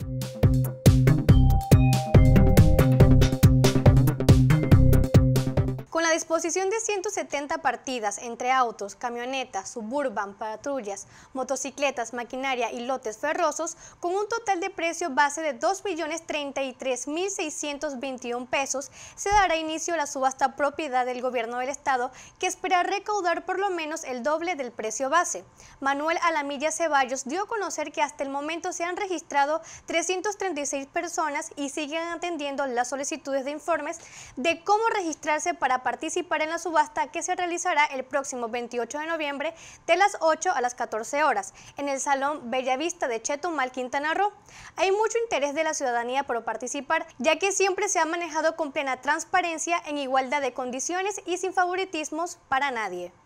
Con la disposición de 170 partidas entre autos, camionetas, suburban, patrullas, motocicletas, maquinaria y lotes ferrosos, con un total de precio base de 2.033.621 pesos, se dará inicio a la subasta propiedad del Gobierno del Estado, que espera recaudar por lo menos el doble del precio base. Manuel Alamilla Ceballos dio a conocer que hasta el momento se han registrado 336 personas y siguen atendiendo las solicitudes de informes de cómo registrarse para participar en la subasta, que se realizará el próximo 28 de noviembre de las 8 a las 14 horas en el Salón Bellavista de Chetumal, Quintana Roo. Hay mucho interés de la ciudadanía por participar, ya que siempre se ha manejado con plena transparencia, en igualdad de condiciones y sin favoritismos para nadie.